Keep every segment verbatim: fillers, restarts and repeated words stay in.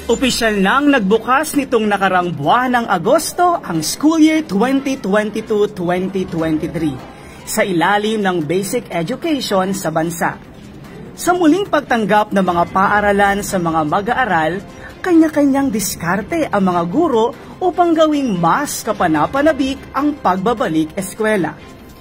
Opisyal nang nagbukas nitong nakarang buwan ng Agosto ang school year twenty twenty-two twenty twenty-three sa ilalim ng basic education sa bansa. Sa muling pagtanggap ng mga paaralan sa mga mag-aaral, kanya-kanyang diskarte ang mga guro upang gawing mas kapanapanabik ang pagbabalik eskwela.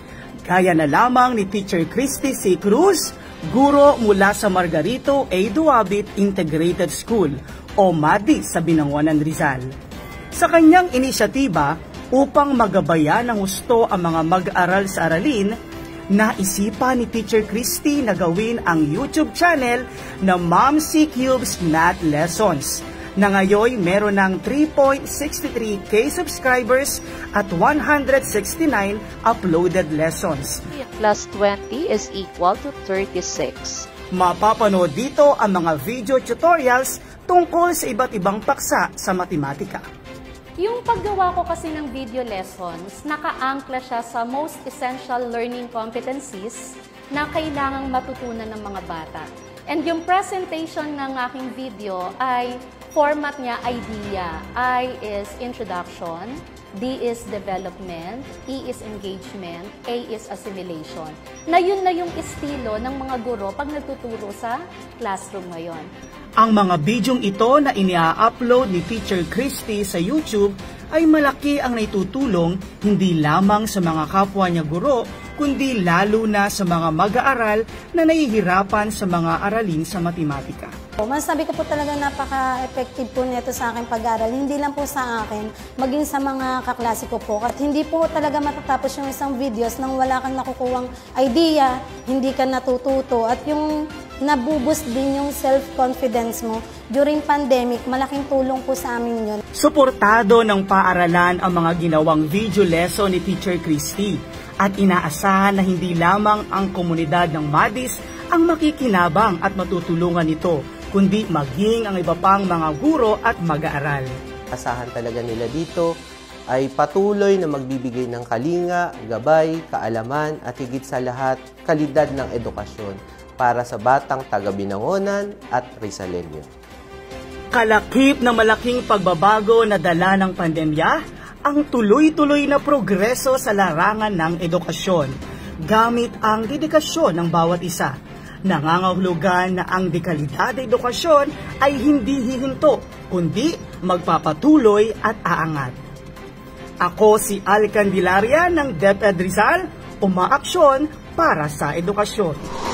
Kaya na lamang ni Teacher Christy C. Cruz, guro mula sa Margarito A. Duabit Integrated School o MADI sa Binangonan, Rizal. Sa kanyang inisyatiba upang magabayan ng husto ang mga mag-aral sa aralin, naisipan ni Teacher Christy na gawin ang YouTube channel na Mom C. Cubes Math Lessons, na ngayon meron ng three point six three K subscribers at one hundred sixty-nine uploaded lessons. Plus twenty is equal to thirty-six. Mapapanood dito ang mga video tutorials tungkol sa iba't ibang paksa sa matematika. Yung paggawa ko kasi ng video lessons, naka-angkla siya sa most essential learning competencies na kailangang matutunan ng mga bata. And yung presentation ng aking video ay format niya idea. I is introduction, D is development, E is engagement, A is assimilation. Na yun na yung estilo ng mga guro pag nagtuturo sa classroom ngayon. Ang mga bidyong ito na inia-upload ni Teacher Christy sa YouTube ay malaki ang naitutulong hindi lamang sa mga kapwa niya guro, kundi lalo na sa mga mag-aaral na nahihirapan sa mga aralin sa matematika. Masasabi ko po talaga napaka-effective po nito sa aking pag-aaral. Hindi lang po sa akin, maging sa mga kaklase ko po. At hindi po talaga matatapos yung isang videos nang wala kang nakukuhang idea, hindi ka natututo. At yung nabuboost din yung self-confidence mo. During pandemic, malaking tulong po sa amin yun. Suportado ng paaralan ang mga ginawang video lesson ni Teacher Christy at inaasahan na hindi lamang ang komunidad ng MADIS ang makikinabang at matutulungan nito, kundi maging ang iba pang mga guro at mag-aaral. Asahan talaga nila dito ay patuloy na magbibigay ng kalinga, gabay, kaalaman at higit sa lahat, kalidad ng edukasyon para sa batang taga-Binangonan at Rizaleño. Kalakip na malaking pagbabago na dala ng pandemya ang tuloy-tuloy na progreso sa larangan ng edukasyon gamit ang dedikasyon ng bawat isa. Nangangahulugan na ang dekalidad na edukasyon ay hindi hihinto, kundi magpapatuloy at aangat. Ako si Al Candelaria ng DepEd Rizal, umaaksyon para sa edukasyon.